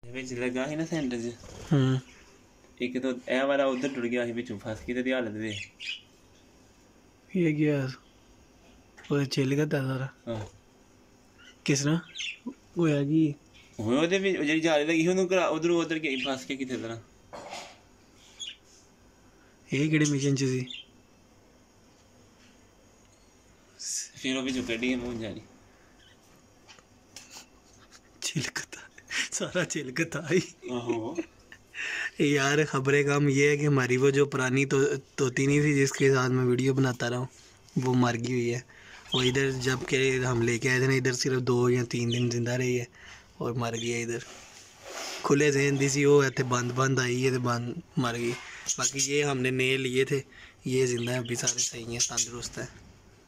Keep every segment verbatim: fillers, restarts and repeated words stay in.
ਵਿੱਚ ਲੱਗਾ ਸੀ ਨਾ ਸੈਂਟਰ 'ਚ ਹੂੰ ਇੱਕ ਤਾਂ ਇਹ ਵਾਲਾ ਉਧਰ ਟੁੱਟ ਗਿਆ ਸੀ ਵਿੱਚੋਂ ਫਸ ਕੇ ਤੇ ਹਾਲਤ ਵੇ ये क्या वो चलेगा था सारा ਹਾਂ किस तरह वो है जी ਹੁਣ ਉਹਦੇ ਵਿੱਚ ਜਿਹੜੀ ਜਾਲੀ ਲੱਗੀ ਸੀ ਉਹਨੂੰ ਉਧਰੋਂ ਉਧਰ ਗਈ ਫਸ ਕੇ ਕਿਤੇ ਤਰ੍ਹਾਂ ये किहड़े मिशन च सी ਫਿਰ ਉਹ ਵਿੱਚੋਂ ਕੱਢੀ ਮੂੰਹ ਜਾਲੀ चिलकता सारा चिलकता ही ਆਹੋ यार खबरें काम ये है कि हमारी वो जो पुरानी तो तोती नहीं थी जिसके साथ मैं वीडियो बनाता रहा हूँ वो मर गई हुई है। वो इधर जब के हम लेके आए थे ना इधर सिर्फ दो या तीन दिन जिंदा रही है और मर गई है इधर खुले जहन दी सी वो इतने बंद बंद आई है तो बंद मर गई। बाकी ये हमने नए लिए थे ये जिंदा है अभी सारे सही हैं तंदुरुस्त है।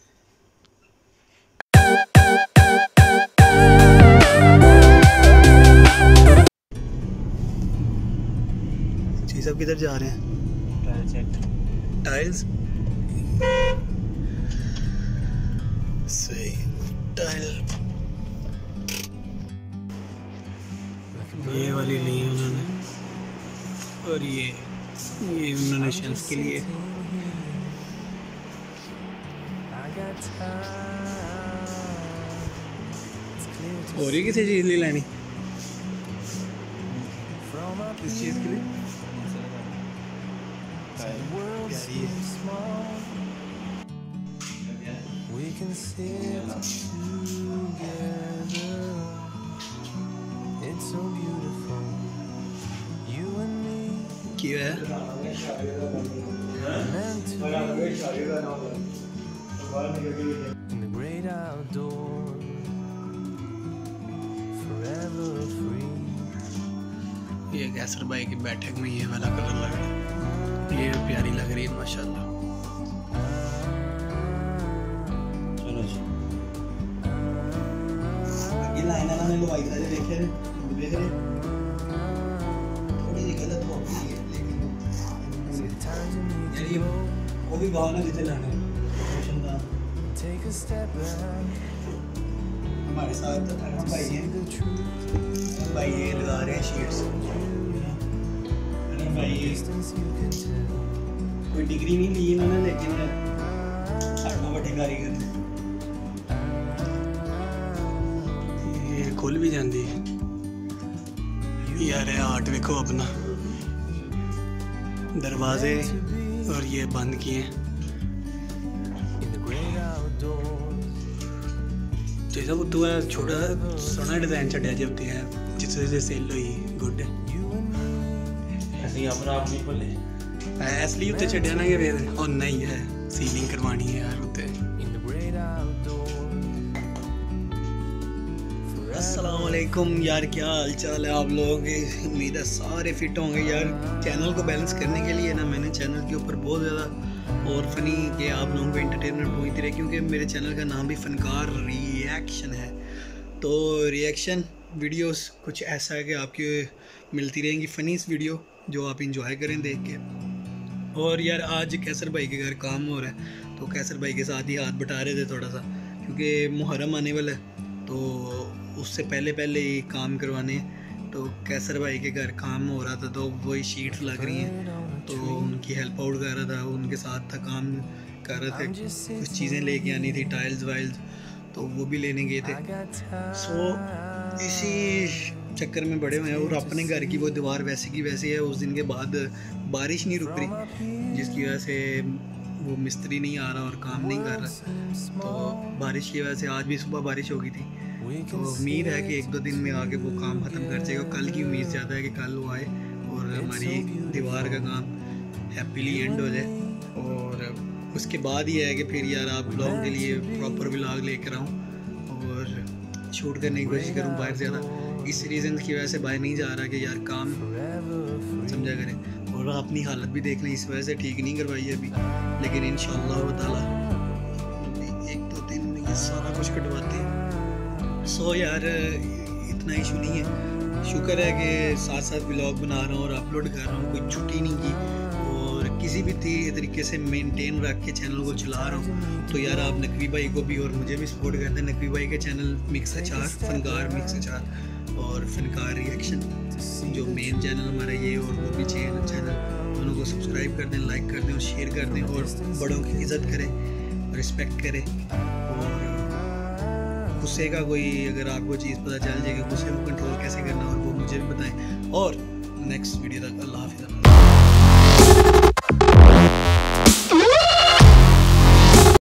जी सब किधर जा रहे हैं? टाइल चेक टाइल्स सही टाइल ये वाली ली है उन्होंने और ये ये उन्होंने शेल्फ के लिए और ही किसी चीज़ लिए लेनी किस चीज़ के लिए प्यारी है। We can sit together. It's so beautiful. You and me क्यों है meant to be in the great outdoors, forever free. ये कैसर भाई की बैठक में ये वाला कलर लग रहा है ये प्यारी लग रही है माशाल्लाह। चलो जी ये लाइन वाला ने लवाई था देखे रे देख रहे थोड़ी सी गलत हो गई है लेकिन Sometimes you need यार ये वो भी भाव ना जितने लाने रोशनदान to take a step back, हमारे साथ तो हम भाई हैं the truth, भाई ये लगा रहे हैं शीट्स अरे भाई distance you can tell. कोई डिग्री नहीं ली इन्होंने लेकिन साढ़े बड़े कारीगर ये खुल भी जाती है यार आर्ट देखो अपना दरवाजे और ये बंद किए In the great outdoors, जैसा वो तो है छोटा सोना डिजाइन चढ़िया जब होती है जिससे से सेल हुई गुड you and me. ਅਸੀਂ ਆਪਣਾ ਆਪ ਨਹੀਂ ਭੁੱਲੇ असली उत्ते चढ़िया ना कि और नहीं है सीलिंग करवानी है यार उत्ते। In the great outdoors, अस्सलाम वालेकुम यार क्या हाल चाल है आप लोगों के उम्मीद है सारे फिट होंगे यार। चैनल को बैलेंस करने के लिए ना मैंने चैनल के ऊपर बहुत ज़्यादा और फनी कि आप लोगों को एंटरटेनमेंट पहुँचती रहे क्योंकि मेरे चैनल का नाम भी फनकार रिएक्शन है। तो रिएक्शन वीडियोस कुछ ऐसा है कि आपकी मिलती रहेंगी फ़नीस वीडियो जो आप इंजॉय करें देख के। और यार आज कैसर भाई के घर काम हो रहा है तो कैसर भाई के साथ ही हाथ बटा रहे थे थोड़ा सा क्योंकि मुहर्रम आने वाला है तो उससे पहले पहले ही काम करवाने हैं। तो कैसर भाई के घर काम हो रहा था तो वही शीट्स लग रही हैं तो उनकी हेल्प आउट कर रहा था उनके साथ था काम कर रहे थे कुछ चीज़ें लेके आनी थी टाइल्स वाइल्स तो वो भी लेने गए थे। सो इसी चक्कर में बड़े हुए हैं और अपने घर की वो दीवार वैसे की वैसे है। उस दिन के बाद बारिश नहीं रुक रही जिसकी वजह से वो मिस्त्री नहीं आ रहा और काम नहीं कर रहा तो बारिश की वजह से आज भी सुबह बारिश हो गई थी तो उम्मीद है कि एक दो दिन में आगे वो काम ख़त्म कर जाएगा। कल की उम्मीद ज़्यादा है कि कल वो आए और हमारी दीवार का काम हैप्पीली एंड हो जाए। और उसके बाद ये है कि फिर यार आप ब्लॉग के लिए प्रॉपर व्लॉग लेकर आऊँ और शूट करने की कोशिश करूँ बाहर ज़्यादा। इस रीज़न की वजह से बाहर नहीं जा रहा कि यार काम समझा करें और अपनी हालत भी देख लें इस वजह से ठीक नहीं करवाई है अभी लेकिन इंशाअल्लाह ताला एक दो दिन में ये सारा कुछ कटवाते हैं। सो यार इतना इशू नहीं है शुक्र है कि साथ साथ व्लॉग बना रहा हूँ और अपलोड कर रहा हूँ कोई छुट्टी नहीं की और किसी भी तरीके से मेंटेन रख के चैनल को चला रहा हूँ। तो यार आप नकवी भाई को भी और मुझे भी सपोर्ट करते हैं। नकवी भाई के चैनल मिक्स अचार फनकार मिक्स अचार और फनकार रिएक्शन जो मेन चैनल हमारा ये और वो भी चैनल चैनल दोनों को सब्सक्राइब कर दें, लाइक कर दें और शेयर कर दें और बड़ों की इज़्ज़त करें, रिस्पेक्ट करें। और गुस्से का कोई अगर आपको चीज़ पता चल जाएगी गुस्से को कंट्रोल कैसे करना और वो मुझे भी बताएं। और नेक्स्ट वीडियो तक अल्लाह हाफ़िज़।